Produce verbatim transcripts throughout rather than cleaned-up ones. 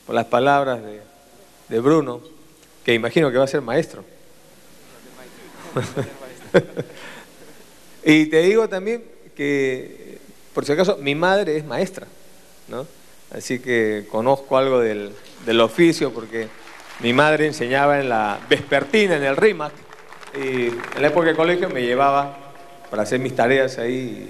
por las palabras de, de Bruno, que imagino que va a ser maestro. Y te digo también que, por si acaso, mi madre es maestra, ¿no? Así que conozco algo del, del oficio, porque mi madre enseñaba en la vespertina, en el RIMAC, y en la época de colegio me llevaba para hacer mis tareas ahí.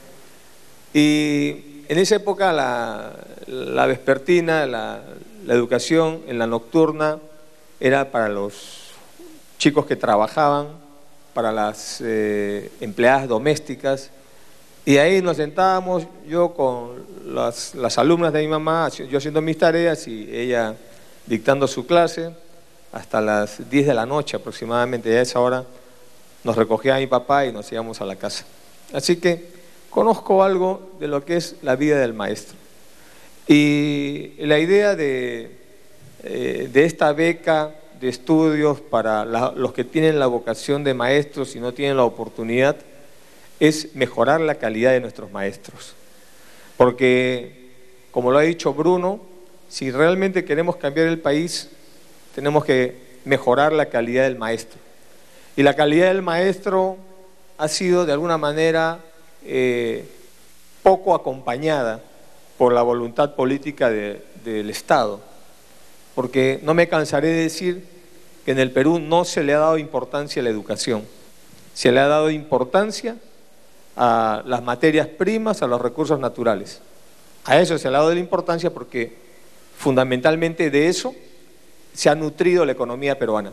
Y en esa época la, la vespertina, la, la educación en la nocturna era para los chicos que trabajaban, para las eh, empleadas domésticas, y ahí nos sentábamos, yo con las, las alumnas de mi mamá, yo haciendo mis tareas y ella dictando su clase, hasta las diez de la noche aproximadamente. Y a esa hora nos recogía mi papá y nos íbamos a la casa. Así que conozco algo de lo que es la vida del maestro. Y la idea de, eh, de esta beca de estudios para la, los que tienen la vocación de maestros y no tienen la oportunidad, es mejorar la calidad de nuestros maestros. Porque, como lo ha dicho Bruno, si realmente queremos cambiar el país, tenemos que mejorar la calidad del maestro. Y la calidad del maestro ha sido, de alguna manera, eh, poco acompañada por la voluntad política de, del Estado. Porque no me cansaré de decir que en el Perú no se le ha dado importancia a la educación. Se le ha dado importancia a las materias primas, a los recursos naturales. A eso se le ha dado la importancia porque fundamentalmente de eso se ha nutrido la economía peruana.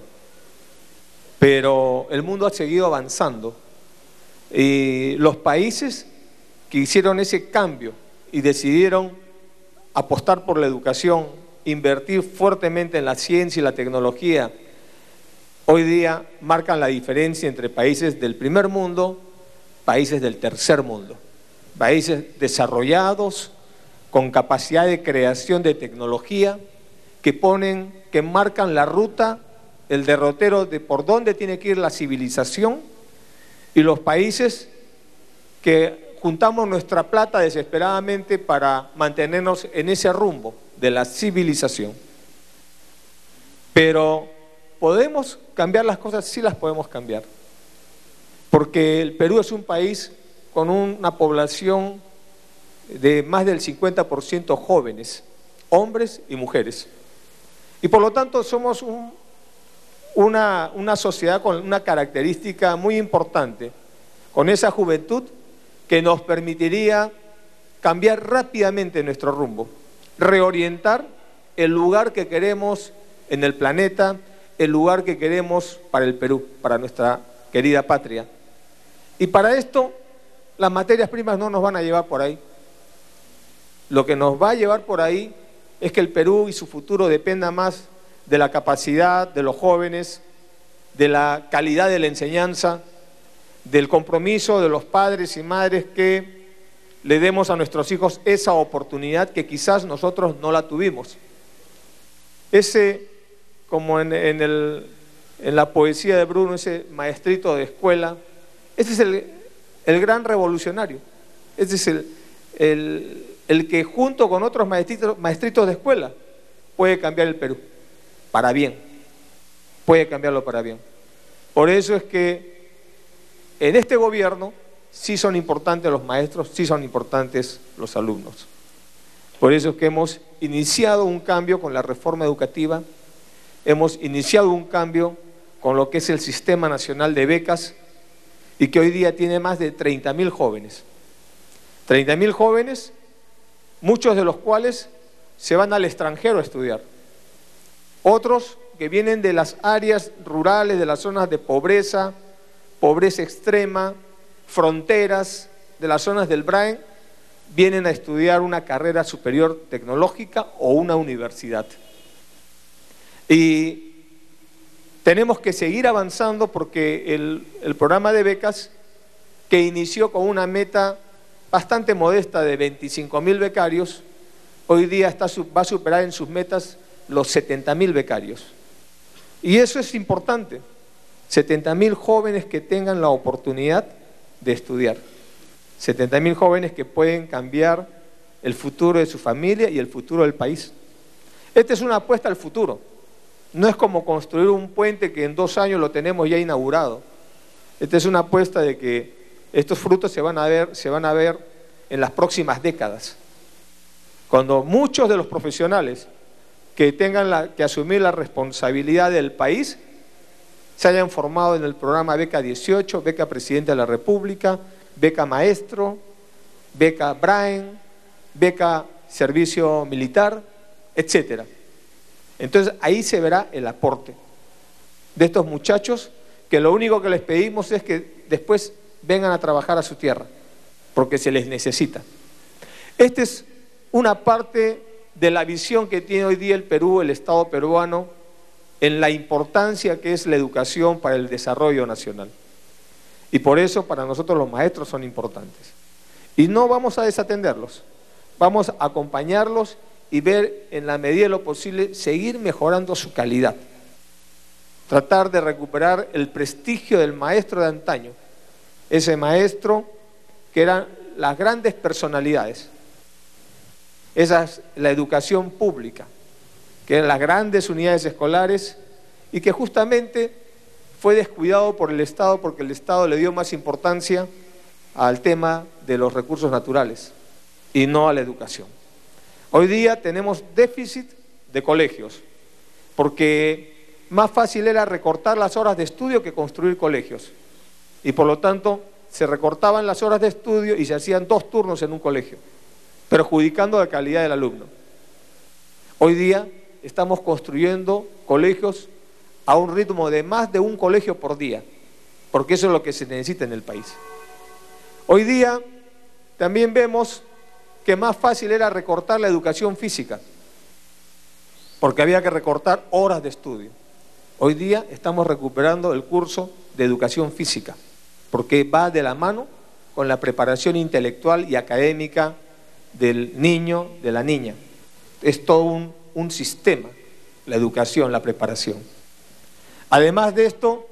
Pero el mundo ha seguido avanzando y los países que hicieron ese cambio y decidieron apostar por la educación, invertir fuertemente en la ciencia y la tecnología, hoy día marcan la diferencia entre países del primer mundo, países del tercer mundo, países desarrollados con capacidad de creación de tecnología, que ponen, que marcan la ruta, el derrotero de por dónde tiene que ir la civilización, y los países que juntamos nuestra plata desesperadamente para mantenernos en ese rumbo de la civilización. Pero ¿podemos cambiar las cosas? Sí las podemos cambiar. Porque el Perú es un país con una población de más del cincuenta por ciento jóvenes, hombres y mujeres. Y por lo tanto somos un, una, una sociedad con una característica muy importante, con esa juventud que nos permitiría cambiar rápidamente nuestro rumbo, reorientar el lugar que queremos en el planeta, el lugar que queremos para el Perú, para nuestra querida patria. Y para esto, las materias primas no nos van a llevar por ahí. Lo que nos va a llevar por ahí es que el Perú y su futuro dependa más de la capacidad de los jóvenes, de la calidad de la enseñanza, del compromiso de los padres y madres que le demos a nuestros hijos esa oportunidad que quizás nosotros no la tuvimos. Ese, como en, en, el, en la poesía de Bruno, ese maestrito de escuela, ese es el, el gran revolucionario, ese es el, el, el que junto con otros maestritos, maestritos de escuela puede cambiar el Perú, para bien, puede cambiarlo para bien. Por eso es que en este gobierno sí son importantes los maestros, sí son importantes los alumnos. Por eso es que hemos iniciado un cambio con la reforma educativa, hemos iniciado un cambio con lo que es el Sistema Nacional de Becas, y que hoy día tiene más de treinta mil jóvenes. treinta mil jóvenes, muchos de los cuales se van al extranjero a estudiar. Otros que vienen de las áreas rurales, de las zonas de pobreza, pobreza extrema, fronteras, de las zonas del Brain, vienen a estudiar una carrera superior tecnológica o una universidad. Y tenemos que seguir avanzando porque el, el programa de becas, que inició con una meta bastante modesta de veinticinco mil becarios, hoy día está, va a superar en sus metas los setenta mil becarios. Y eso es importante, setenta mil jóvenes que tengan la oportunidad de estudiar, setenta mil jóvenes que pueden cambiar el futuro de su familia y el futuro del país. Esta es una apuesta al futuro. No es como construir un puente que en dos años lo tenemos ya inaugurado. Esta es una apuesta de que estos frutos se van a ver, se van a ver en las próximas décadas. Cuando muchos de los profesionales que tengan la, que asumir la responsabilidad del país se hayan formado en el programa Beca dieciocho, Beca Presidente de la República, Beca Maestro, Beca Brain, Beca Servicio Militar, etcétera. Entonces ahí se verá el aporte de estos muchachos, que lo único que les pedimos es que después vengan a trabajar a su tierra, porque se les necesita. Esta es una parte de la visión que tiene hoy día el Perú, el Estado peruano, en la importancia que es la educación para el desarrollo nacional. Y por eso para nosotros los maestros son importantes. Y no vamos a desatenderlos, vamos a acompañarlos y ver en la medida de lo posible seguir mejorando su calidad. Tratar de recuperar el prestigio del maestro de antaño, ese maestro que eran las grandes personalidades. Esa es la educación pública, que eran las grandes unidades escolares y que justamente fue descuidado por el Estado porque el Estado le dio más importancia al tema de los recursos naturales y no a la educación. Hoy día tenemos déficit de colegios porque más fácil era recortar las horas de estudio que construir colegios y por lo tanto se recortaban las horas de estudio y se hacían dos turnos en un colegio, perjudicando la calidad del alumno. Hoy día estamos construyendo colegios a un ritmo de más de un colegio por día, porque eso es lo que se necesita en el país. Hoy día también vemos que más fácil era recortar la educación física, porque había que recortar horas de estudio. Hoy día estamos recuperando el curso de educación física, porque va de la mano con la preparación intelectual y académica del niño, de la niña. Es todo un, un sistema, la educación, la preparación. Además de esto,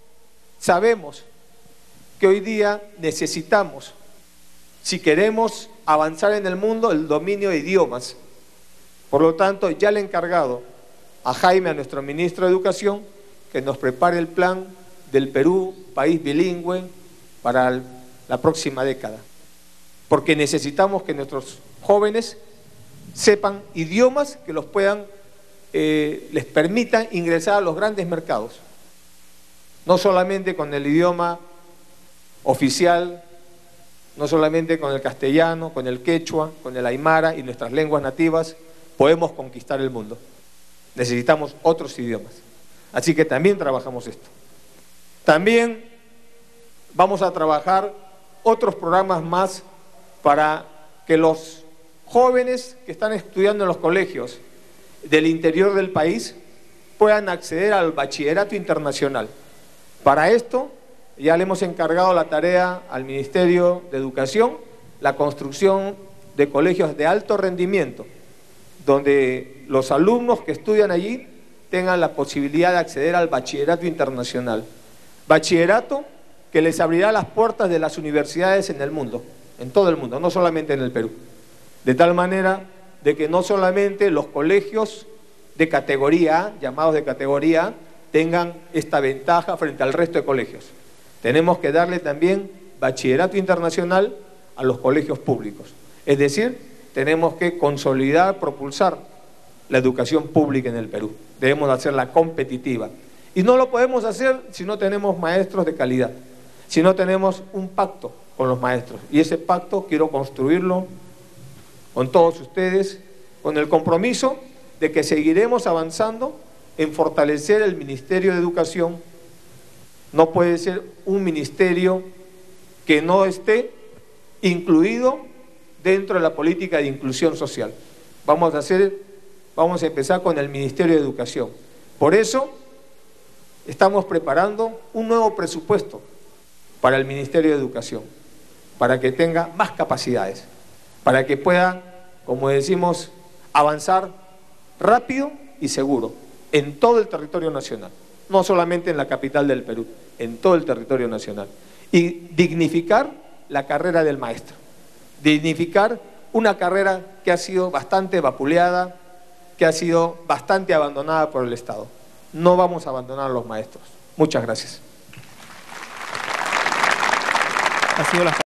sabemos que hoy día necesitamos, si queremos avanzar en el mundo, el dominio de idiomas. Por lo tanto, ya le he encargado a Jaime, a nuestro ministro de Educación, que nos prepare el plan del Perú, país bilingüe, para el, la próxima década. Porque necesitamos que nuestros jóvenes sepan idiomas que los puedan, eh, les permitan ingresar a los grandes mercados. No solamente con el idioma oficial, no solamente con el castellano, con el quechua, con el aymara y nuestras lenguas nativas, podemos conquistar el mundo. Necesitamos otros idiomas. Así que también trabajamos esto. También vamos a trabajar otros programas más para que los jóvenes que están estudiando en los colegios del interior del país puedan acceder al bachillerato internacional. Para esto ya le hemos encargado la tarea al Ministerio de Educación, la construcción de colegios de alto rendimiento, donde los alumnos que estudian allí tengan la posibilidad de acceder al bachillerato internacional. Bachillerato que les abrirá las puertas de las universidades en el mundo, en todo el mundo, no solamente en el Perú. De tal manera de que no solamente los colegios de categoría A, llamados de categoría A, tengan esta ventaja frente al resto de colegios. Tenemos que darle también bachillerato internacional a los colegios públicos. Es decir, tenemos que consolidar, propulsar la educación pública en el Perú. Debemos hacerla competitiva. Y no lo podemos hacer si no tenemos maestros de calidad, si no tenemos un pacto con los maestros. Y ese pacto quiero construirlo con todos ustedes, con el compromiso de que seguiremos avanzando en fortalecer el Ministerio de Educación. No puede ser un ministerio que no esté incluido dentro de la política de inclusión social. Vamos a hacer, vamos a empezar con el Ministerio de Educación. Por eso estamos preparando un nuevo presupuesto para el Ministerio de Educación, para que tenga más capacidades, para que pueda, como decimos, avanzar rápido y seguro en todo el territorio nacional, no solamente en la capital del Perú, en todo el territorio nacional. Y dignificar la carrera del maestro, dignificar una carrera que ha sido bastante vapuleada, que ha sido bastante abandonada por el Estado. No vamos a abandonar a los maestros. Muchas gracias. Ha sido la